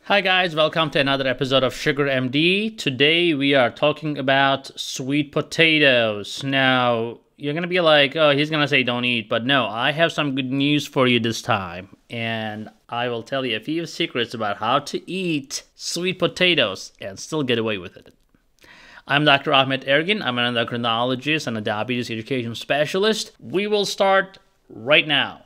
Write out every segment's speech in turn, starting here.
Hi guys, welcome to another episode of SugarMD. Today we are talking about sweet potatoes. Now, you're gonna be like, oh, he's gonna say don't eat, but no, I have some good news for you this time. And I will tell you a few secrets about how to eat sweet potatoes and still get away with it. I'm Dr. Ahmet Ergin. I'm an endocrinologist and a diabetes education specialist. We will start right now.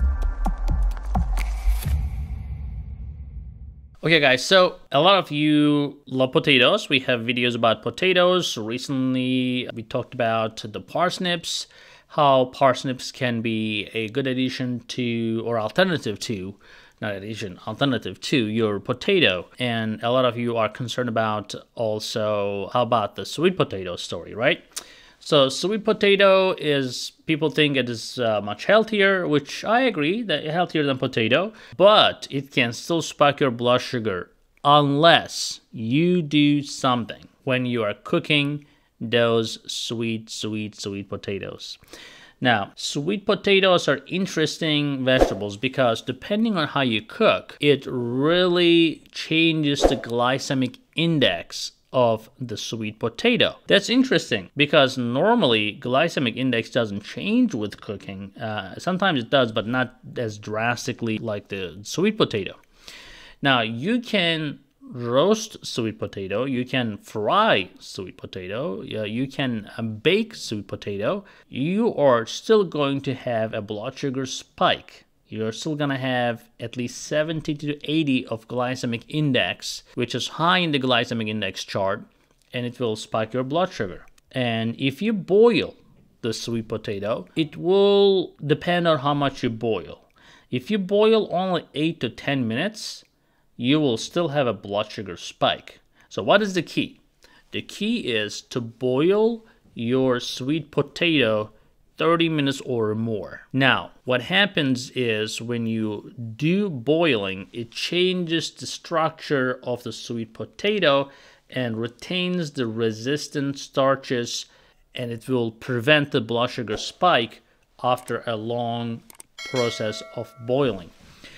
Okay guys, so a lot of you love potatoes. We have videos about potatoes. Recently, we talked about the parsnips, how parsnips can be a good addition to, or alternative to, not addition, alternative to your potato. And a lot of you are concerned about also, how about the sweet potato story, right? So sweet potato is, people think it is much healthier, which I agree, that healthier than potato, but it can still spike your blood sugar unless you do something when you are cooking those sweet potatoes. Now, sweet potatoes are interesting vegetables because depending on how you cook, it really changes the glycemic index of the sweet potato. That's interesting because normally glycemic index doesn't change with cooking. Sometimes it does, but not as drastically like the sweet potato. Now, you can roast sweet potato, you can fry sweet potato, you can bake sweet potato. You are still going to have a blood sugar spike. You're still gonna have at least 70 to 80 of glycemic index, which is high in the glycemic index chart, and it will spike your blood sugar. And if you boil the sweet potato, it will depend on how much you boil. If you boil only 8 to 10 minutes, you will still have a blood sugar spike. So what is the key? The key is to boil your sweet potato 30 minutes or more. Now, what happens is when you do boiling, it changes the structure of the sweet potato and retains the resistant starches, and it will prevent the blood sugar spike after a long process of boiling.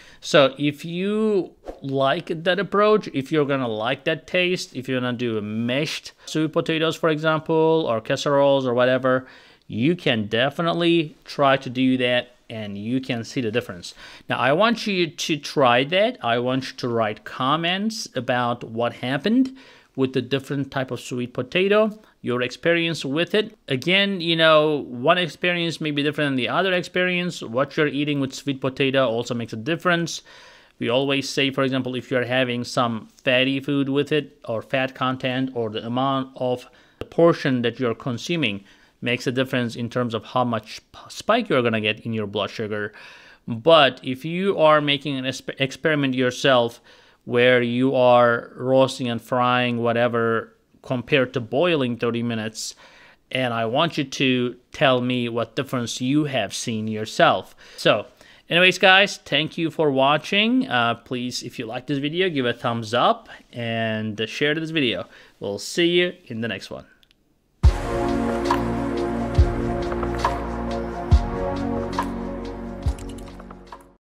So if you like that approach, if you're gonna like that taste, if you're gonna do mashed sweet potatoes, for example, or casseroles or whatever, you can definitely try to do that and you can see the difference. Now, I want you to try that. I want you to write comments about what happened with the different type of sweet potato, your experience with it. Again, you know, one experience may be different than the other experience. What you're eating with sweet potato also makes a difference. We always say, for example, if you're having some fatty food with it or fat content, or the amount of the portion that you're consuming makes a difference in terms of how much spike you're gonna get in your blood sugar. But if you are making an experiment yourself where you are roasting and frying whatever compared to boiling 30 minutes, and I want you to tell me what difference you have seen yourself. So anyways, guys, thank you for watching. Please, if you like this video, give a thumbs up and share this video. We'll see you in the next one.